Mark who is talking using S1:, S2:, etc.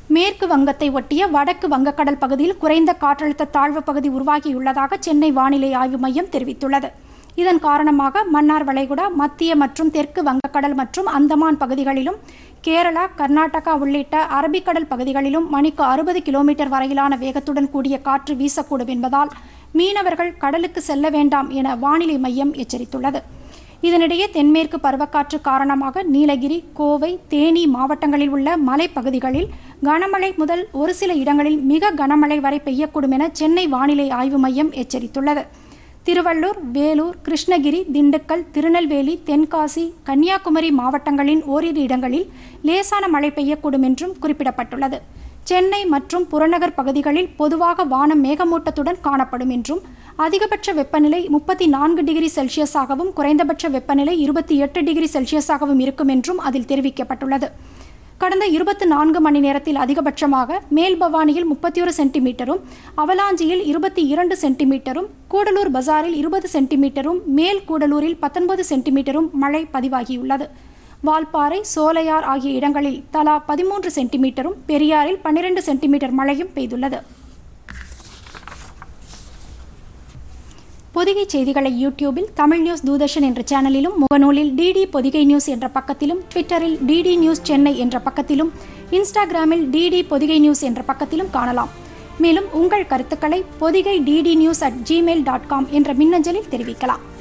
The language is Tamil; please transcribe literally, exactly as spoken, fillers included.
S1: மேற்கு வங்கத்தை ஒட்டிய வடக்கு வங்கக்கடல் பகுதியில் குறைந்த காற்றழுத்த தாழ்வு பகுதி உருவாகியுள்ளதாக சென்னை வானிலை ஆய்வு மையம் தெரிவித்துள்ளது. இதன் காரணமாக மன்னார் வளைகுடா, மத்திய மற்றும் தெற்கு வங்கக்கடல் மற்றும் அந்தமான் பகுதிகளிலும், கேரளா, கர்நாடகா உள்ளிட்ட அரபிக்கடல் பகுதிகளிலும் மணிக்கு அறுபது கிலோமீட்டர் வரையிலான வேகத்துடன் கூடிய காற்று வீசக்கூடும் என்பதால் மீனவர்கள் கடலுக்கு செல்ல வேண்டாம் என வானிலை மையம் எச்சரித்துள்ளது. இதனிடையே தென்மேற்கு பருவக்காற்று காரணமாக நீலகிரி, கோவை, தேனி மாவட்டங்களில் உள்ள மலைப்பகுதிகளில் கனமழை முதல் ஒரு சில இடங்களில் மிக கனமழை வரை பெய்யக்கூடும் என சென்னை வானிலை ஆய்வு மையம் எச்சரித்துள்ளது. திருவள்ளூர், வேலூர், கிருஷ்ணகிரி, திண்டுக்கல், திருநெல்வேலி, தென்காசி, கன்னியாகுமரி மாவட்டங்களின் ஓரிரு இடங்களில் லேசான மழை பெய்யக்கூடும் என்றும் குறிப்பிடப்பட்டுள்ளது. சென்னை மற்றும் புறநகர் பகுதிகளில் பொதுவாக வானம் மேகமூட்டத்துடன் காணப்படும் என்றும், அதிகபட்ச வெப்பநிலை முப்பத்தி நான்கு டிகிரி செல்சியஸாகவும் குறைந்தபட்ச வெப்பநிலை இருபத்தி எட்டு டிகிரி செல்சியஸாகவும் இருக்கும் என்றும் அதில் தெரிவிக்கப்பட்டுள்ளது. கடந்த இருபத்தி நான்கு மணி நேரத்தில் அதிகபட்சமாக மேல்பவானியில் முப்பத்தி ஒரு சென்டிமீட்டரும், அவலாஞ்சியில் இருபத்தி இரண்டு சென்டிமீட்டரும், கூடலூர் பஜாரில் இருபது சென்டிமீட்டரும், மேல் கூடலூரில் பத்தொன்பது சென்டிமீட்டரும் மழை பதிவாகியுள்ளது. வால்பாறை, சோலையார் ஆகிய இடங்களில் தலா பதிமூன்று சென்டிமீட்டரும், பெரியாரில் பன்னிரண்டு சென்டிமீட்டர் மழையும் பெய்துள்ளது. பொதிகை செய்திகளை யூடியூபில் தமிழ் நியூஸ் தூர்தர்ஷன் என்ற சேனலிலும், முகநூலில் டிடி பொதிகை நியூஸ் என்ற பக்கத்திலும், ட்விட்டரில் டிடி நியூஸ் சென்னை என்ற பக்கத்திலும், இன்ஸ்டாகிராமில் டிடி பொதிகை நியூஸ் என்ற பக்கத்திலும் காணலாம். மேலும் உங்கள் கருத்துக்களை Podhigai DD news at Gmail dot com என்ற மின்னஞ்சலில் தெரிவிக்கலாம்.